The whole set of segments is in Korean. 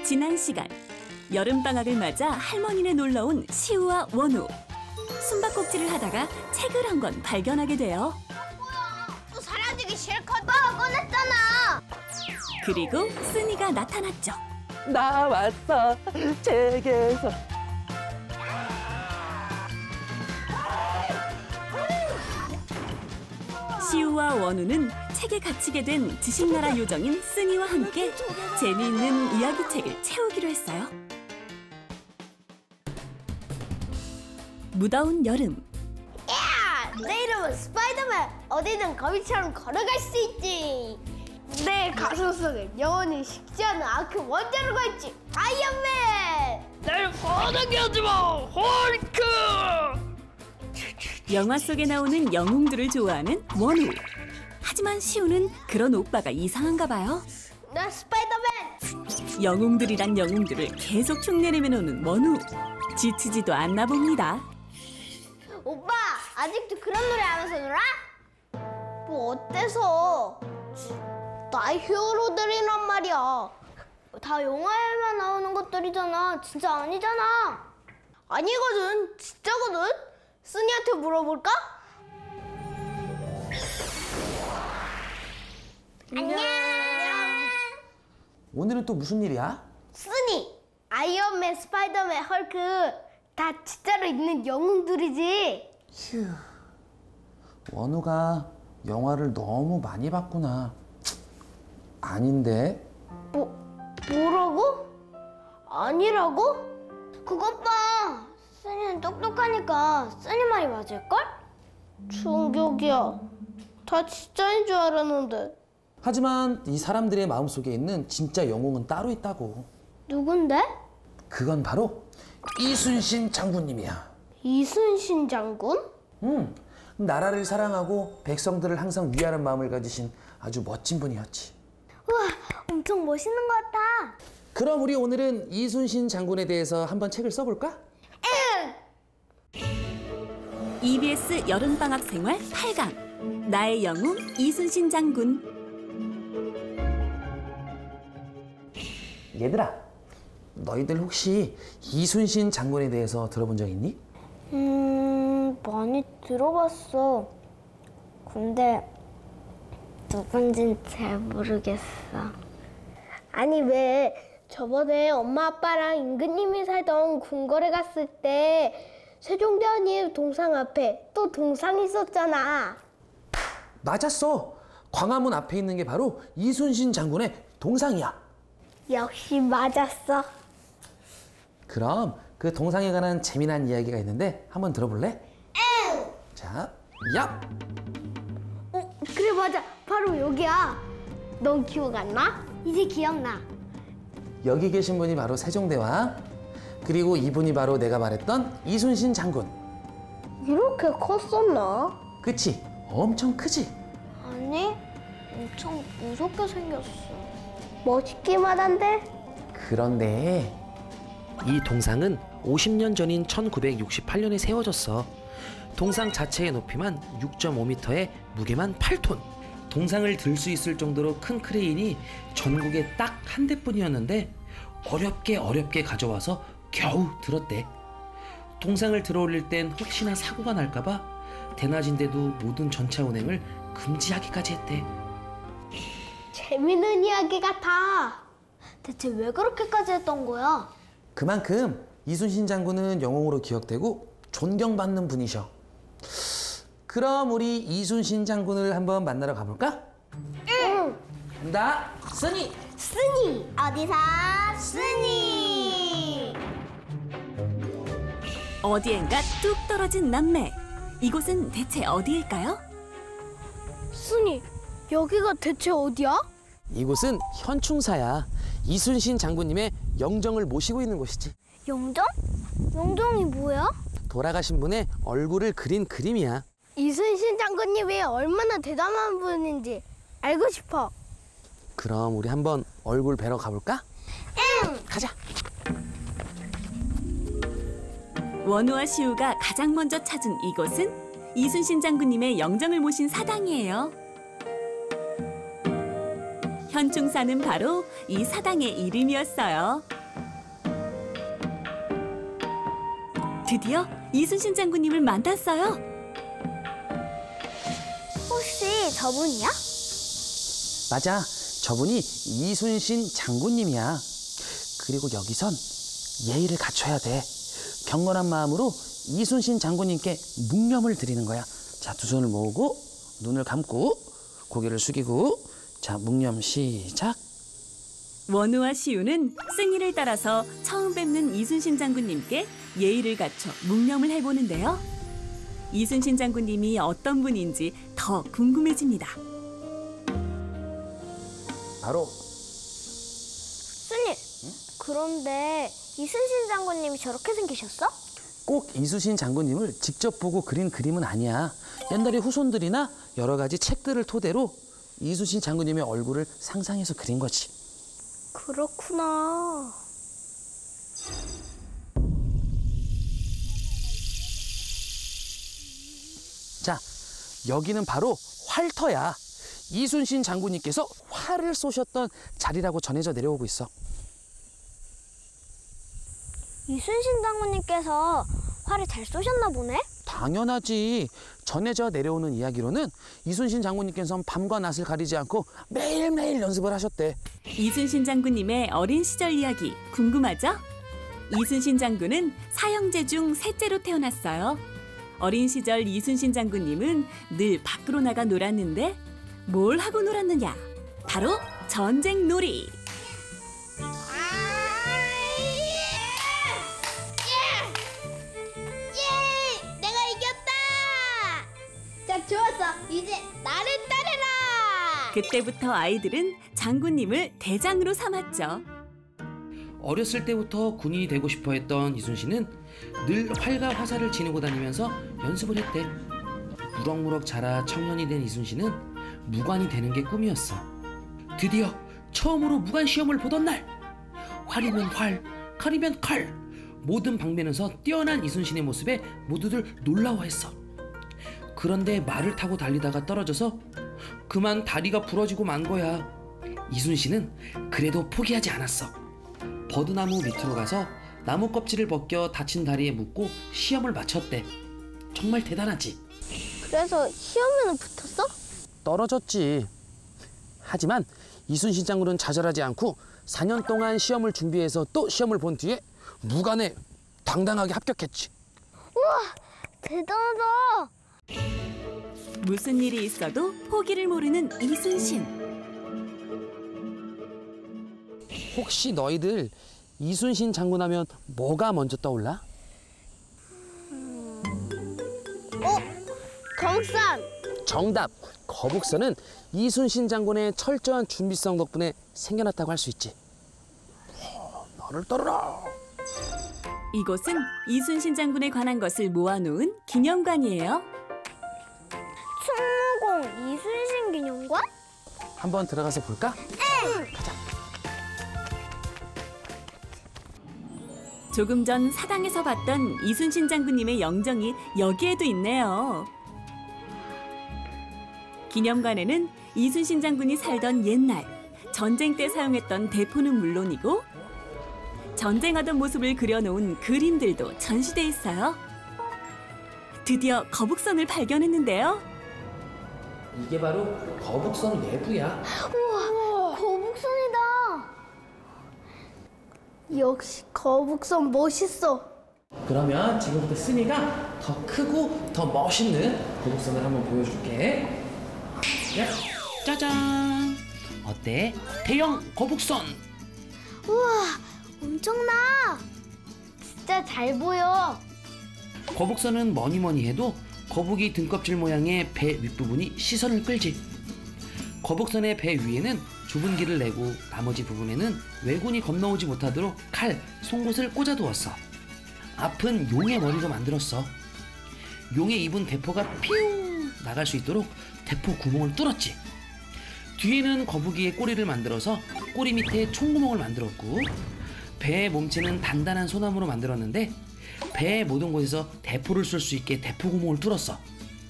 지난 시간 여름방학을 맞아 할머니네 놀러온 시우와 원우. 숨바꼭질을 하다가 책을 한 권 발견하게 돼요. 또 사라지기 싫거든. 오빠가 꺼냈잖아. 그리고 쓰니가 나타났죠. 나 왔어, 책에서. 시우와 원우는 책에 갇히게 된 지식나라 요정인 쓰니와 함께 재미있는 이야기책을 채우기로 했어요. 무더운 여름. 야, 내 이름은 스파이더맨. 어디든 거미처럼 걸어갈 수 있지. 내 가슴 속에 영원히 식지 않은 아크 원자로가 있지. 아이언맨. 날 화나게 하지 마, 헐크! 영화 속에 나오는 영웅들을 좋아하는 원우. 하지만 시우는 그런 오빠가 이상한가 봐요. 나 스파이더맨. 영웅들이란 영웅들을 계속 흉내내며 노는 원우. 지치지도 않나 봅니다. 오빠, 아직도 그런 노래 하면서 놀아? 뭐 어때서? 나의 히어로들이란 말이야. 다 영화에만 나오는 것들이잖아. 진짜 아니잖아. 아니거든. 진짜거든. 쓰니한테 물어볼까? 안녕. 오늘은 또 무슨 일이야? 쓰니, 아이언맨, 스파이더맨, 헐크 다 진짜로 있는 영웅들이지. 휴, 원우가 영화를 너무 많이 봤구나. 아닌데? 뭐라고? 아니라고? 그것 봐. 쓰니는 똑똑하니까 쓰니 말이 맞을걸? 충격이야. 다 진짜인 줄 알았는데. 하지만 이 사람들의 마음속에 있는 진짜 영웅은 따로 있다고. 누군데? 그건 바로 이순신 장군님이야. 이순신 장군? 나라를 사랑하고 백성들을 항상 위하는 마음을 가지신 아주 멋진 분이었지. 우와, 엄청 멋있는 것 같아. 그럼 우리 오늘은 이순신 장군에 대해서 한번 책을 써볼까? EBS 여름방학 생활 8강. 나의 영웅 이순신 장군. 얘들아, 너희들 혹시 이순신 장군에 대해서 들어본 적 있니? 많이 들어봤어. 근데 누군진 잘 모르겠어. 아니 왜 저번에 엄마 아빠랑 임금님이 살던 궁궐에 갔을 때 세종대왕님 동상 앞에 또 동상이 있었잖아. 맞았어. 광화문 앞에 있는 게 바로 이순신 장군의 동상이야. 역시 맞았어. 그럼 그 동상에 관한 재미난 이야기가 있는데 한번 들어볼래? 자, 야! 그래 맞아. 바로 여기야. 넌 기억 안 나? 이제 기억나. 여기 계신 분이 바로 세종대왕. 그리고 이분이 바로 내가 말했던 이순신 장군. 이렇게 컸었나? 그치? 엄청 크지? 아니, 엄청 무섭게 생겼어. 멋있기만 한데? 그런데 이 동상은 50년 전인 1968년에 세워졌어. 동상 자체의 높이만 6.5m에 무게만 8톤. 동상을 들 수 있을 정도로 큰 크레인이 전국에 딱 한 대뿐이었는데 어렵게 가져와서 겨우 들었대. 동상을 들어올릴 땐 혹시나 사고가 날까봐 대낮인데도 모든 전차 운행을 금지하기까지 했대. 재밌는 이야기 같아. 대체 왜 그렇게까지 했던 거야? 그만큼 이순신 장군은 영웅으로 기억되고 존경받는 분이셔. 그럼 우리 이순신 장군을 한번 만나러 가볼까? 응. 나 쓰니. 쓰니 어디서 쓰니? 어디엔가 뚝 떨어진 남매. 이곳은 대체 어디일까요? 쓰니 여기가 대체 어디야? 이곳은 현충사야. 이순신 장군님의 영정을 모시고 있는 곳이지. 영정? 영정이 뭐야? 돌아가신 분의 얼굴을 그린 그림이야. 이순신 장군님이 얼마나 대단한 분인지 알고 싶어. 그럼 우리 한번 얼굴 뵈러 가볼까? 응. 가자. 원우와 시우가 가장 먼저 찾은 이곳은 이순신 장군님의 영정을 모신 사당이에요. 현충사는 바로 이 사당의 이름이었어요. 드디어 이순신 장군님을 만났어요. 혹시 저분이야? 맞아. 저분이 이순신 장군님이야. 그리고 여기선 예의를 갖춰야 돼. 경건한 마음으로 이순신 장군님께 묵념을 드리는 거야. 자, 두 손을 모으고 눈을 감고 고개를 숙이고 자, 묵념 시작. 원우와 시우는 승희를 따라서 처음 뵙는 이순신 장군님께 예의를 갖춰 묵념을 해보는데요. 이순신 장군님이 어떤 분인지 더 궁금해집니다. 바로 순이, 그런데 이순신 장군님이 저렇게 생기셨어? 꼭 이순신 장군님을 직접 보고 그린 그림은 아니야. 옛날에 후손들이나 여러 가지 책들을 토대로 이순신 장군님의 얼굴을 상상해서 그린 거지. 그렇구나. 자, 여기는 바로 활터야. 이순신 장군님께서 활을 쏘셨던 자리라고 전해져 내려오고 있어. 이순신 장군님께서 활을 잘 쏘셨나 보네? 당연하지. 전해져 내려오는 이야기로는 이순신 장군님께서는 밤과 낮을 가리지 않고 매일매일 연습을 하셨대. 이순신 장군님의 어린 시절 이야기 궁금하죠? 이순신 장군은 사형제 중 셋째로 태어났어요. 어린 시절 이순신 장군님은 늘 밖으로 나가 놀았는데 뭘 하고 놀았느냐? 바로 전쟁 놀이. 내가 이겼다! 자, 좋았어. 이제 나를 따르라! 그때부터 아이들은 장군님을 대장으로 삼았죠. 어렸을 때부터 군인이 되고 싶어 했던 이순신은 늘 활과 화살을 지니고 다니면서 연습을 했대. 무럭무럭 자라 청년이 된 이순신은 무관이 되는 게 꿈이었어. 드디어 처음으로 무관 시험을 보던 날, 활이면 활, 칼이면 칼, 모든 방면에서 뛰어난 이순신의 모습에 모두들 놀라워했어. 그런데 말을 타고 달리다가 떨어져서 그만 다리가 부러지고 만 거야. 이순신은 그래도 포기하지 않았어. 버드나무 밑으로 가서 나무 껍질을 벗겨 다친 다리에 묶고 시험을 마쳤대. 정말 대단하지? 그래서 시험에는 붙었어? 떨어졌지. 하지만 이순신 장군은 좌절하지 않고 4년 동안 시험을 준비해서 또 시험을 본 뒤에 무관에 당당하게 합격했지. 대단하다! 무슨 일이 있어도 포기를 모르는 이순신. 혹시 너희들 이순신 장군 하면 뭐가 먼저 떠올라? 거북선! 정답! 거북선은 이순신 장군의 철저한 준비성 덕분에 생겨났다고 할 수 있지. 나를 따르라! 이곳은 이순신 장군에 관한 것을 모아놓은 기념관이에요. 충무공 이순신 기념관? 한번 들어가서 볼까? 가자. 조금 전 사당에서 봤던 이순신 장군님의 영정이 여기에도 있네요. 기념관에는 이순신 장군이 살던 옛날 전쟁 때 사용했던 대포는 물론이고 전쟁하던 모습을 그려놓은 그림들도 전시돼 있어요. 드디어 거북선을 발견했는데요. 이게 바로 거북선 내부야. 우와, 거북선이다! 역시 거북선 멋있어. 그러면 지금부터 승희가 더 크고 더 멋있는 거북선을 한번 보여줄게. 야, 짜잔! 어때? 대형 거북선! 우와, 엄청나! 진짜 잘 보여. 거북선은 뭐니 해도 거북이 등껍질 모양의 배 윗부분이 시선을 끌지. 거북선의 배 위에는 좁은 길을 내고 나머지 부분에는 왜군이 건너오지 못하도록 칼, 송곳을 꽂아두었어. 앞은 용의 머리로 만들었어. 용의 입은 대포가 피우 나갈 수 있도록 대포 구멍을 뚫었지. 뒤에는 거북이의 꼬리를 만들어서 꼬리 밑에 총구멍을 만들었고, 배의 몸체는 단단한 소나무로 만들었는데 배의 모든 곳에서 대포를 쏠 수 있게 대포 구멍을 뚫었어.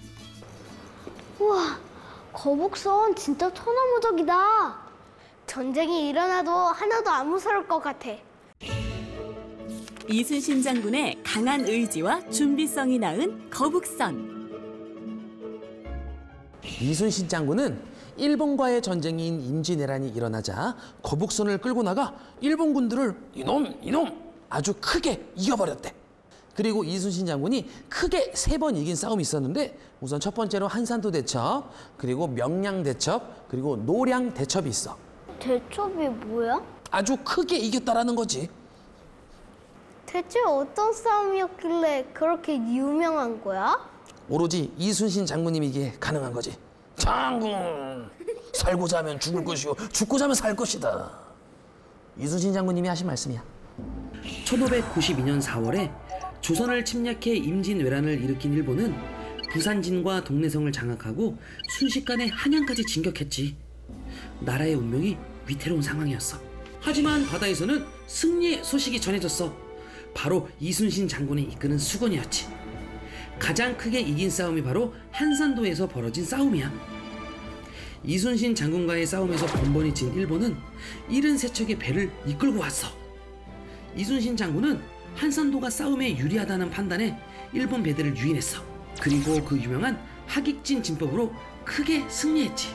우와, 거북선 진짜 천하무적이다. 전쟁이 일어나도 하나도 안 무서울 것 같아. 이순신 장군의 강한 의지와 준비성이 낳은 거북선. 이순신 장군은 일본과의 전쟁인 임진왜란이 일어나자 거북선을 끌고 나가 일본 군들을 이놈 아주 크게 이겨버렸대. 그리고 이순신 장군이 크게 3번 이긴 싸움이 있었는데 우선 첫 번째로 한산도 대첩, 그리고 명량 대첩, 그리고 노량 대첩이 있어. 대첩이 뭐야? 아주 크게 이겼다라는 거지. 대체 어떤 싸움이었길래 그렇게 유명한 거야? 오로지 이순신 장군님이 이게 가능한 거지. 장군, 살고자 하면 죽을 것이요 죽고자 하면 살 것이다. 이순신 장군님이 하신 말씀이야. 1592년 4월에 조선을 침략해 임진왜란을 일으킨 일본은 부산진과 동래성을 장악하고 순식간에 한양까지 진격했지. 나라의 운명이 위태로운 상황이었어. 하지만 바다에서는 승리의 소식이 전해졌어. 바로 이순신 장군이 이끄는 수군이었지. 가장 크게 이긴 싸움이 바로 한산도에서 벌어진 싸움이야. 이순신 장군과의 싸움에서 번번이 진 일본은 73척의 배를 이끌고 왔어. 이순신 장군은 한산도가 싸움에 유리하다는 판단에 일본 배들을 유인했어. 그리고 그 유명한 하깃진 진법으로 크게 승리했지.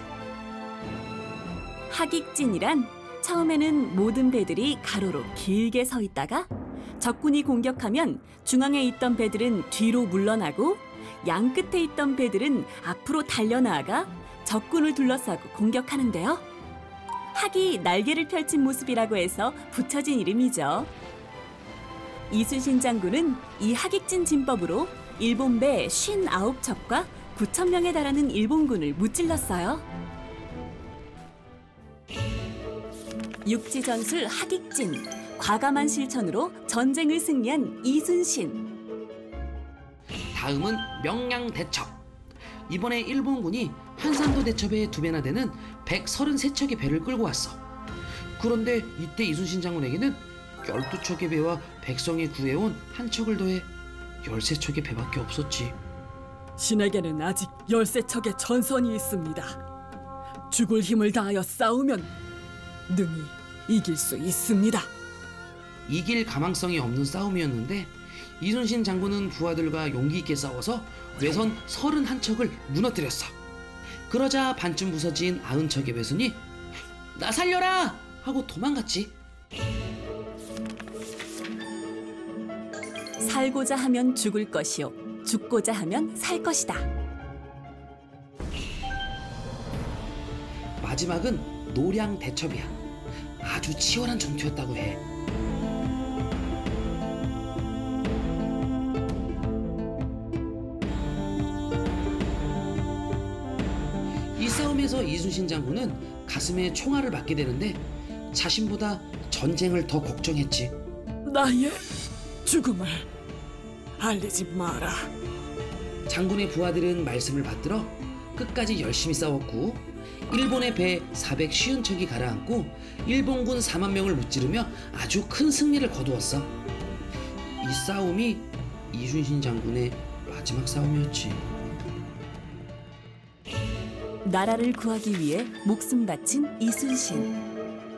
하깃진이란 처음에는 모든 배들이 가로로 길게 서 있다가 적군이 공격하면 중앙에 있던 배들은 뒤로 물러나고 양 끝에 있던 배들은 앞으로 달려나아가 적군을 둘러싸고 공격하는데요. 학이 날개를 펼친 모습이라고 해서 붙여진 이름이죠. 이순신 장군은 이 하깃진 진법으로 일본 배 59척과 9,000명에 달하는 일본군을 무찔렀어요. 육지전술 하깃진, 과감한 실천으로 전쟁을 승리한 이순신. 다음은 명량 대첩. 이번에 일본군이 한산도 대첩의 2배나 되는 133척의 배를 끌고 왔어. 그런데 이때 이순신 장군에게는 12척의 배와 백성이 구해온 한 척을 더해 13척의 배밖에 없었지. 신에게는 아직 13척의 전선이 있습니다. 죽을 힘을 다하여 싸우면 능히 이길 수 있습니다. 이길 가망성이 없는 싸움이었는데 이순신 장군은 부하들과 용기 있게 싸워서 외선 31척을 무너뜨렸어. 그러자 반쯤 부서진 90척의 외선이 나 살려라! 하고 도망갔지. 살고자 하면 죽을 것이요, 죽고자 하면 살 것이다. 마지막은 노량 대첩이야. 아주 치열한 전투였다고 해. 이 싸움에서 이순신 장군은 가슴에 총알을 맞게 되는데 자신보다 전쟁을 더 걱정했지. 나의 죽음을 알리지 마라. 장군의 부하들은 말씀을 받들어 끝까지 열심히 싸웠고 일본의 배 450척이 가라앉고 일본군 4만 명을 무찌르며 아주 큰 승리를 거두었어. 이 싸움이 이순신 장군의 마지막 싸움이었지. 나라를 구하기 위해 목숨 바친 이순신.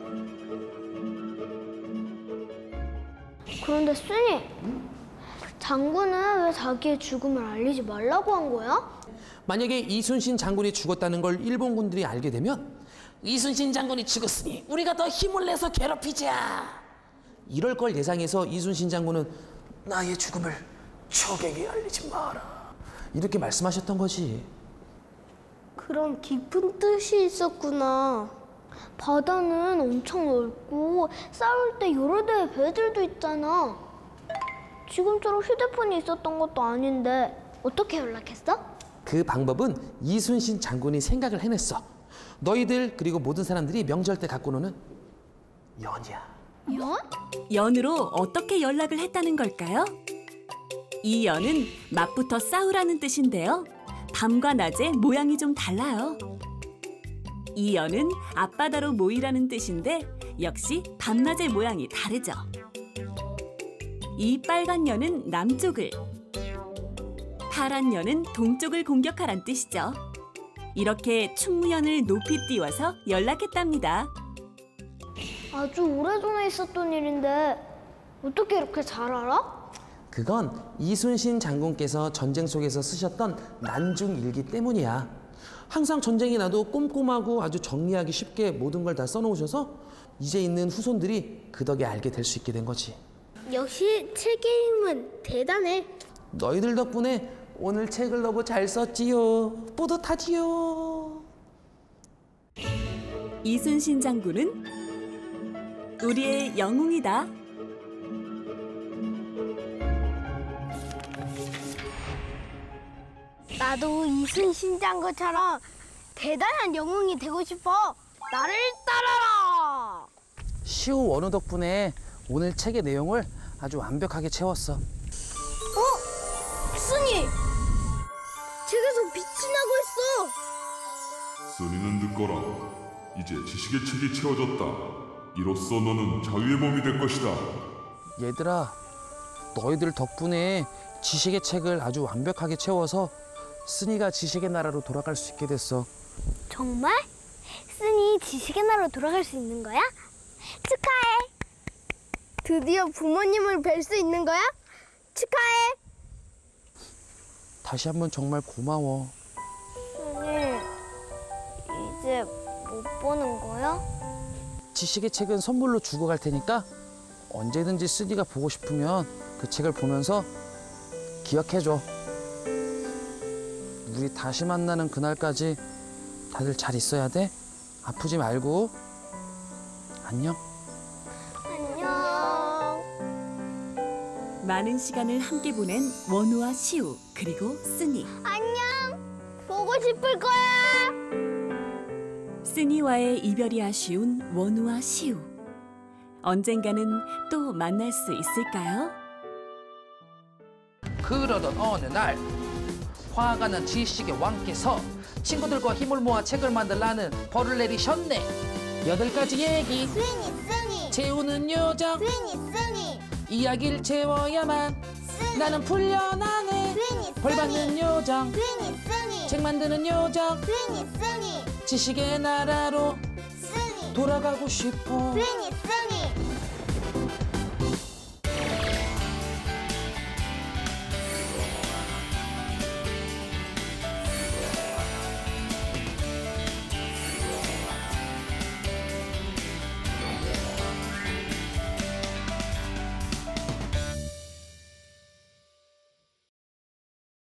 그런데 순이, 장군은 왜 자기의 죽음을 알리지 말라고 한 거야? 만약에 이순신 장군이 죽었다는 걸 일본군들이 알게 되면 이순신 장군이 죽었으니 우리가 더 힘을 내서 괴롭히자, 이럴 걸 예상해서 이순신 장군은 나의 죽음을 적에게 알리지 마라, 이렇게 말씀하셨던 거지. 그럼 깊은 뜻이 있었구나. 바다는 엄청 넓고 싸울 때 여러 대의 배들도 있잖아. 지금처럼 휴대폰이 있었던 것도 아닌데 어떻게 연락했어? 그 방법은 이순신 장군이 생각을 해냈어. 너희들 그리고 모든 사람들이 명절 때 갖고 노는 연이야. 연? 연으로 어떻게 연락을 했다는 걸까요? 이 연은 맞붙어 싸우라는 뜻인데요. 밤과 낮의 모양이 좀 달라요. 이 연은 앞바다로 모이라는 뜻인데 역시 밤낮의 모양이 다르죠. 이 빨간 연은 남쪽을, 파란 연은 동쪽을 공격하란 뜻이죠. 이렇게 충무연을 높이 띄워서 연락했답니다. 아주 오래전에 있었던 일인데 어떻게 이렇게 잘 알아? 그건 이순신 장군께서 전쟁 속에서 쓰셨던 난중 일기 때문이야. 항상 전쟁이 나도 꼼꼼하고 아주 정리하기 쉽게 모든 걸 다 써놓으셔서 이제 있는 후손들이 그 덕에 알게 될 수 있게 된 거지. 역시 책의 힘은 대단해. 너희들 덕분에 오늘 책을 너무 잘 썼지요. 뿌듯하지요. 이순신 장군은 우리의 영웅이다. 나도 이순신 장군처럼 대단한 영웅이 되고 싶어. 나를 따라라. 시우 원우 덕분에 오늘 책의 내용을 아주 완벽하게 채웠어. 순이 책에서 빛이 나고 있어. 써니는 듣거라. 이제 지식의 책이 채워졌다. 이로써 너는 자유의 몸이 될 것이다. 얘들아, 너희들 덕분에 지식의 책을 아주 완벽하게 채워서 순이가 지식의 나라로 돌아갈 수 있게 됐어. 정말? 순이 지식의 나라로 돌아갈 수 있는 거야? 축하해. 드디어 부모님을 뵐 수 있는 거야? 축하해. 다시 한번 정말 고마워. 순이 이제 못 보는 거야? 지식의 책은 선물로 주고 갈 테니까 언제든지 순이가 보고 싶으면 그 책을 보면서 기억해줘. 우리 다시 만나는 그날까지 다들 잘 있어야 돼. 아프지 말고. 안녕. 안녕. 많은 시간을 함께 보낸 원우와 시우 그리고 쓰니. 안녕. 보고 싶을 거야. 쓰니와의 이별이 아쉬운 원우와 시우. 언젠가는 또 만날 수 있을까요? 그러던 어느 날 화가 난 지식의 왕께서 친구들과 힘을 모아 책을 만들라는 벌을 내리셨네. 8가지 얘기 순이 채우는 요정 순이 이야기를 채워야만 나는 풀려나네. 벌 받는 요정 순이 책 만드는 요정 순이 지식의 나라로 돌아가고 싶어. 순이